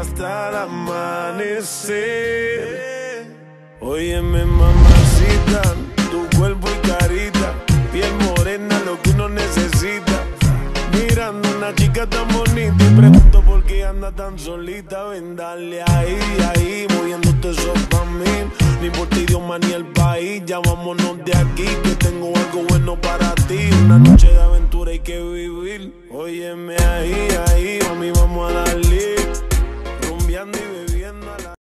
hasta el amanecer. Óyeme, mamacita, tu cuerpo y carita, piel morena, lo que uno necesita. Mirando una chica tan bonita y pregunto por qué anda tan solita. Ven, dale ahí, ahí, moviéndote eso pa' mí. Ni por ti, idioma ni el país, ya vámonos de aquí, que tengo algo bueno para ti. Una noche de aventura hay que vivir. Óyeme ahí, ahí.